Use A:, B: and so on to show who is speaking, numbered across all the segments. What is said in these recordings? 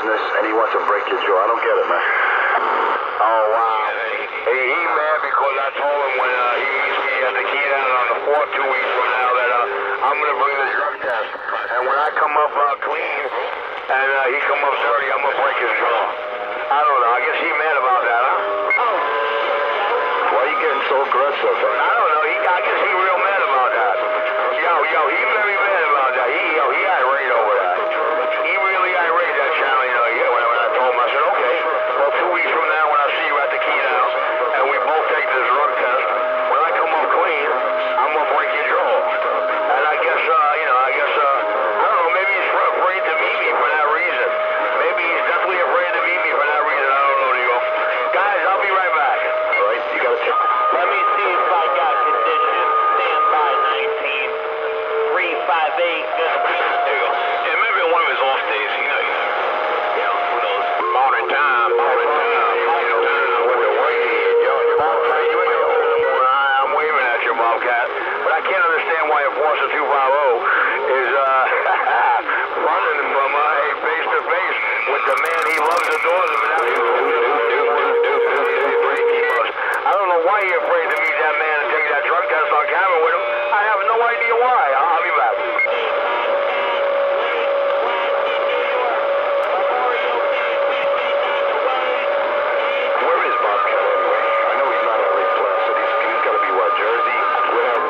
A: business, and he wants to break your jaw. I don't get it, man.
B: Oh, wow. Hey, he mad because I told him when he meets me at the key down on the 4th 2 weeks from now that I'm going to bring the drug test. And when I come up clean and he come up dirty, I'm going to break his jaw. I don't know. I guess he mad about that, huh?
A: Why are you getting so aggressive?
B: I don't know. I guess he real mad about that. Yo, he very mad about that. He irate over that. He really irate that channel, when I told him, I said, okay, well, 2 weeks from now when I see you at the key now, and we both take this drug test, when I come up clean, I'm going to break your jaw. And I guess, I don't know, maybe he's afraid to meet me for that reason. Maybe he's definitely afraid to meet me for that reason. I don't know, New York. Guys, I'll be right back.
A: All right, you got to check.
C: Let me see if I got condition. Stand by 19-358. Gonna be the deal.
B: Yeah, maybe one of his off days, who knows? Morning time. With the way, I'm waving at you, Bobcat. But I can't understand why Enforcer 250 is running from face to face with the man he loves, adores him, and I don't know why you're afraid to meet that man and take that drug test on camera with him. I have no idea why. I'll be back.
A: Where is Bobcat anyway? I know he's not LA Placid. He's got to be what, Jersey? Whatever.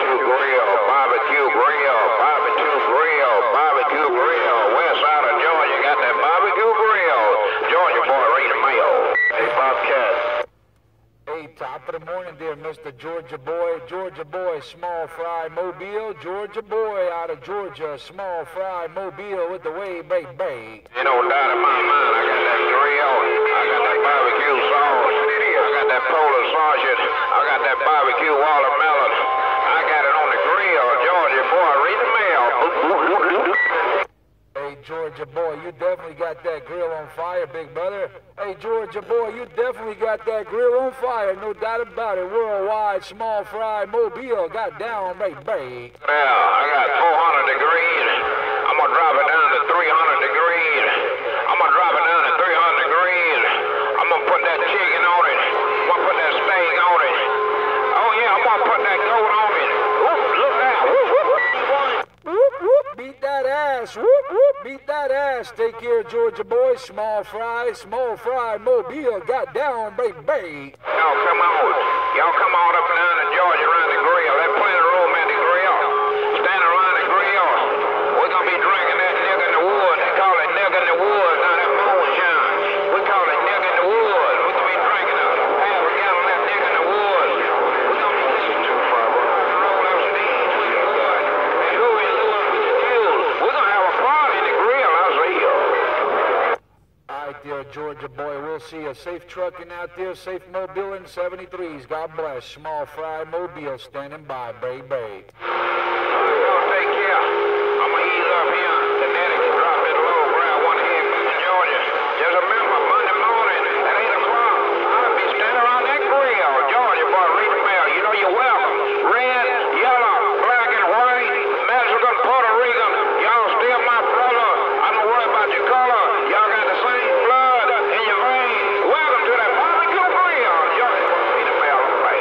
B: Barbecue grill. West side of Georgia got that barbecue grill. Georgia boy, read the mail.
A: Hey, Bobcat.
D: Hey, top of the morning there, Mr. Georgia boy, small fry mobile, Georgia boy out of Georgia, small fry mobile with the way, baby.
B: You know, down in my mind, I got that grill, I got that barbecue sauce, I got that Polish sausage, I got that barbecue watermelon, I got it on the grill. Georgia boy, read the mail.
D: Hey, Georgia boy, you definitely got that grill on fire, big brother. Hey, Georgia boy, you definitely got that grill on fire, no doubt about it. Worldwide, small fry mobile, got down, baby.
B: Yeah, I got 400 degrees. I'm going to drop it down to 300 degrees. I'm going to drop it down to 300 degrees. I'm going to put that chicken on it. I'm going to put that steak on it. Oh, yeah, I'm going to put that goat on it. Whoop, look out. Whoop, whoop, whoop.
D: Whoop, whoop, beat that ass. Whoop, whoop, beat that ass. Take care, Georgia boy. Small fry, mobile. Got down, baby.
B: Y'all come on. Y'all come on up and down to Georgia around the grill. There's plenty of room at the grill. Stand around the grill. We're going to be drinking that nigga in the woods. They call it nigga in the woods. Now that moonshine. We call it nigga in the woods. We're going to be drinking a half a gallon of that nigga in the woods. We're going to be listening to roll up steam. And who is doing with the deals? We're going to have a party in the grill. I'll see you.
D: All right there, Georgia boy. We'll see you. Safe trucking out there. Safe mobile in 73s. God bless. Small fry mobile standing by, baby.
B: Y'all take care. I'm going to ease up here. The daddy can drop it low. Grab one here in Georgia. Just remember, Monday morning at 8 o'clock, I'll be standing around that grill. Georgia boy, read the mail. You know you're welcome. Red, yellow, black and white, Mexican, Puerto Rican. Y'all still my brother. I don't worry about your color. Y'all got the same blood in your veins. Welcome to that barbecue grill. Georgia boy, read the mail.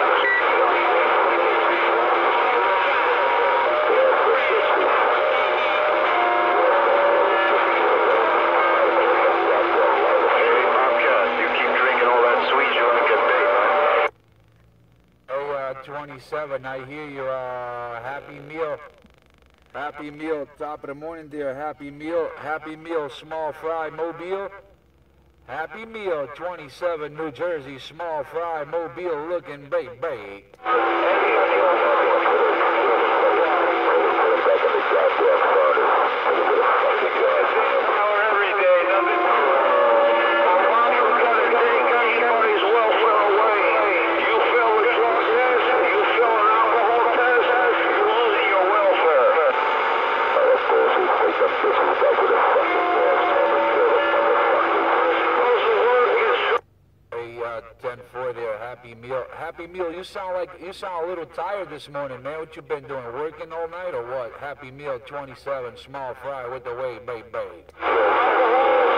A: Hey, Bobcat, you keep drinking all that sweet, you're going to get big, man.
D: Hey, 27, I hear you. Happy meal. Happy meal. Top of the morning there. Happy meal. Happy meal. Small fry mobile. Happy meal. 27, New Jersey. Small fry mobile looking baby. Hey, 10-4 there. Happy meal. Happy meal. You sound a little tired this morning, man. What you been doing? Working all night or what? Happy meal. 27, small fry with the way, baby.